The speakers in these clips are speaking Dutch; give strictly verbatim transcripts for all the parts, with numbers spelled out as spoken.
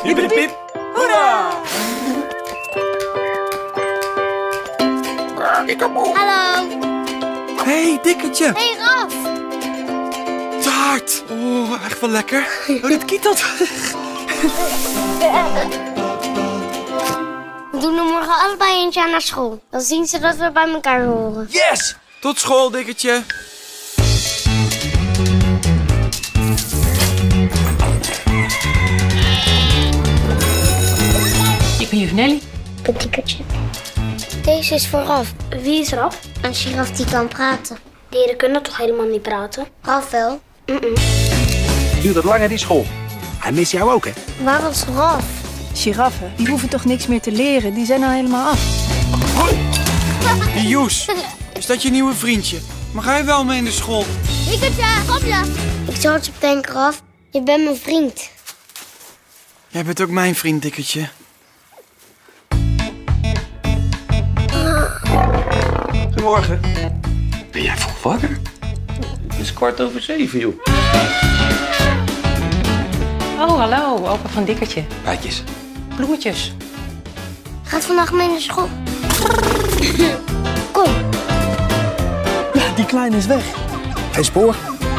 Hiep, hoera! Hallo. Hey, dikkertje. Hey, Raf. Taart. Oh, echt wel lekker. Oh, dit kietelt. We doen er morgen allebei eentje aan naar school. Dan zien ze dat we bij elkaar horen. Yes! Tot school, dikkertje. Ik ben juf Nelly. Een tikkertje. Deze is voor Raf. Wie is Raf? Een giraf die kan praten. Dieren kunnen toch helemaal niet praten? Raf wel. Mm -mm. Duurt het langer die school? Hij mist jou ook, hè? Waar was Raf? Giraffen, die hoeven toch niks meer te leren? Die zijn nou helemaal af. Hoi! Hey, Joes, is dat je nieuwe vriendje? Maar ga je wel mee in de school? Tikkertje, kom je. Ik zou het op denken, Raf. Je bent mijn vriend. Jij bent ook mijn vriend, dikkertje. Goedemorgen. Ben jij vroeg wakker? Het is kwart over zeven, joh. Oh, hallo, opa van Dikkertje. Bijtjes. Bloemetjes. Gaat vandaag mee naar school. Kom. Ja, die kleine is weg. Geen spoor.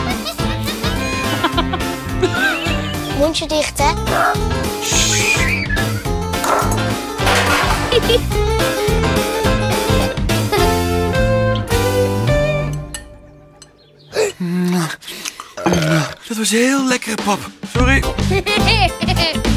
Mondje dicht, hè? Dat was heel lekker, pap. Sorry.